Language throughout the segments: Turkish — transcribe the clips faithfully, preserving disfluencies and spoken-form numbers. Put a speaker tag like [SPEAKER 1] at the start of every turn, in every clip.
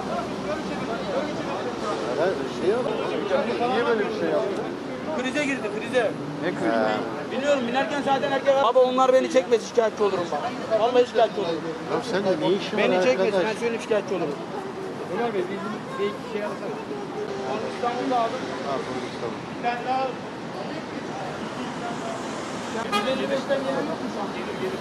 [SPEAKER 1] Ya şey yaptı. Niye böyle bir şey yaptı?
[SPEAKER 2] Krize girdi, krize.
[SPEAKER 1] Ne krizi?
[SPEAKER 2] Biliyorum, binerken zaten erkek... Abi onlar beni çekmez, şikayetçi olurum ben. Vallahi şikayetçi olurum.
[SPEAKER 1] Ya sen de ne işin var
[SPEAKER 2] Beni çekmesin,
[SPEAKER 1] arkadaş?
[SPEAKER 2] ben söyleyeyim şikayetçi olurum. Ömer Bey, bir, bir iki şey yapsana. Onu İstanbul'da aldım.
[SPEAKER 1] Ha, tamam.
[SPEAKER 2] Bir tane daha... yüz elli beşten gelen yok mu şu an? Gelir, gelir.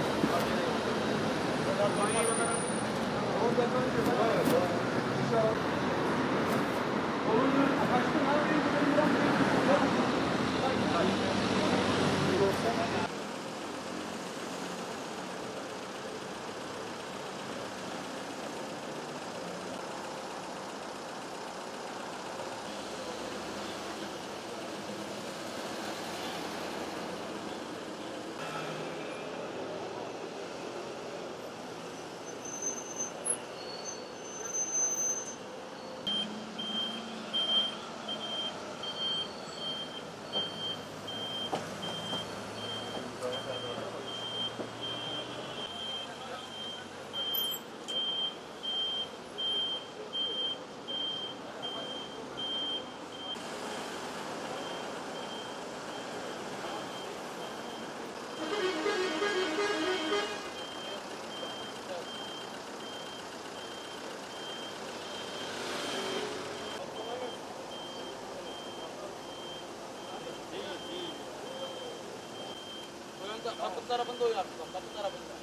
[SPEAKER 2] Kapı tarafında oynarsın bak, kapı tarafında.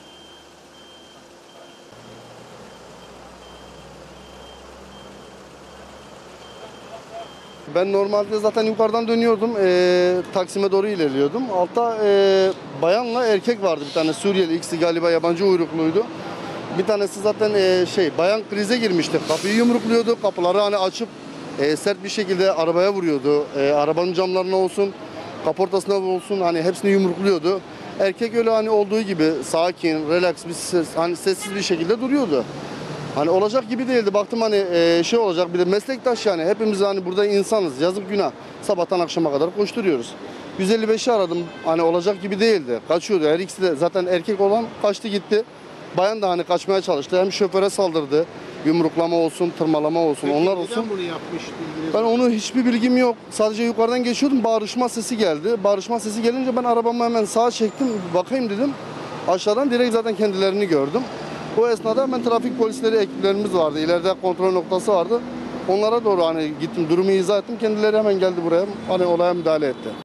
[SPEAKER 3] Ben normalde zaten yukarıdan dönüyordum, e, Taksim'e doğru ilerliyordum. Altta e, bayanla erkek vardı, bir tane Suriyeli, ikisi galiba yabancı uyrukluydu. Bir tanesi zaten e, şey, bayan krize girmişti, kapıyı yumrukluyordu, kapıları hani açıp e, sert bir şekilde arabaya vuruyordu. E, arabanın camlarına olsun, kaportasına olsun, hani hepsini yumrukluyordu. Erkek öyle hani olduğu gibi sakin, relax, bir ses, hani sessiz bir şekilde duruyordu. Hani olacak gibi değildi. Baktım hani e, şey olacak, bir de meslektaş yani. Hepimiz hani burada insanız. Yazık günah. Sabahtan akşama kadar koşturuyoruz. yüz elli beşi aradım. Hani olacak gibi değildi. Kaçıyordu. Her ikisi de zaten erkek olan kaçtı gitti. Bayan da hani kaçmaya çalıştı. Hem şoföre saldırdı. Yumruklama olsun, tırmalama olsun,
[SPEAKER 1] Peki,
[SPEAKER 3] onlar
[SPEAKER 1] neden
[SPEAKER 3] olsun.
[SPEAKER 1] bunu yapmış? bilginiz
[SPEAKER 3] Ben
[SPEAKER 1] var mı?
[SPEAKER 3] onu hiçbir bilgim yok. Sadece yukarıdan geçiyordum. Bağırışma sesi geldi. Bağırışma sesi gelince ben arabamı hemen sağa çektim. Bakayım dedim. Aşağıdan direkt zaten kendilerini gördüm. O esnada hemen trafik polisleri ekiplerimiz vardı. İleride kontrol noktası vardı. Onlara doğru hani gittim, durumu izah ettim. Kendileri hemen geldi buraya. Hani olaya müdahale etti.